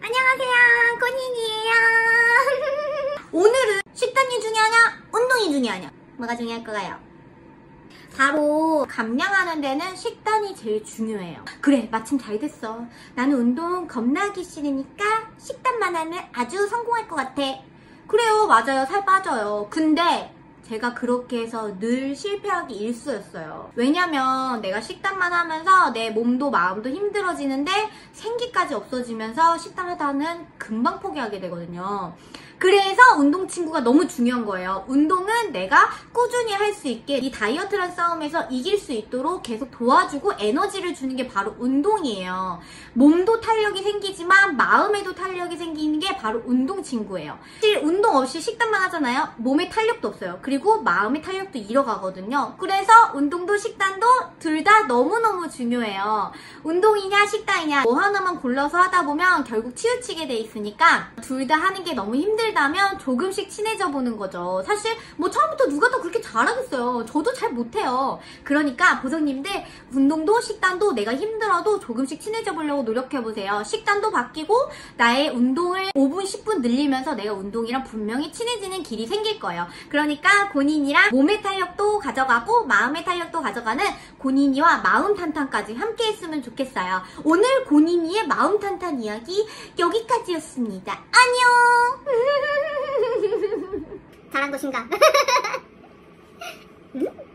안녕하세요, 꽃님이에요. 오늘은 식단이 중요하냐, 운동이 중요하냐, 뭐가 중요할 거가요? 바로 감량하는 데는 식단이 제일 중요해요. 그래, 마침 잘 됐어. 나는 운동 겁나 하기 싫으니까 식단만 하면 아주 성공할 것 같아. 그래요, 맞아요, 살 빠져요. 근데 제가 그렇게 해서 늘 실패하기 일쑤였어요. 왜냐면 내가 식단만 하면서 내 몸도 마음도 힘들어지는데 생기까지 없어지면서 식단하다는 금방 포기하게 되거든요. 그래서 운동 친구가 너무 중요한 거예요. 운동은 내가 꾸준히 할 수 있게 이 다이어트란 싸움에서 이길 수 있도록 계속 도와주고 에너지를 주는 게 바로 운동이에요. 몸도 탄력이 생기지만 마음에도 탄력이 생기는 게 바로 운동 친구예요. 사실 운동 없이 식단만 하잖아요. 몸에 탄력도 없어요. 그리고 마음의 탄력도 잃어가거든요. 그래서 운동도 식단도 둘 다 너무너무 중요해요. 운동이냐 식단이냐 뭐 하나만 골라서 하다 보면 결국 치우치게 돼 있으니까 둘 다 하는 게 너무 힘들다면 조금씩 친해져 보는 거죠. 사실 뭐 처음부터 누가 더 그렇게 잘하겠어요. 저도 잘 못해요. 그러니까 보성님들 운동도 식단도 내가 힘들어도 조금씩 친해져 보려고 노력해보세요. 식단도 바뀌고 나의 운동을 5분 10분 늘리면서 내가 운동이랑 분명히 친해지는 길이 생길 거예요. 그러니까 본인이랑 몸의 탄력도 가져가고 마음의 탄력도 가져가는 고니니와 마음 탄탄까지 함께 했으면 좋겠어요. 오늘 고니니의 마음 탄탄 이야기 여기까지였습니다. 안녕. 잘한 것인가? 응?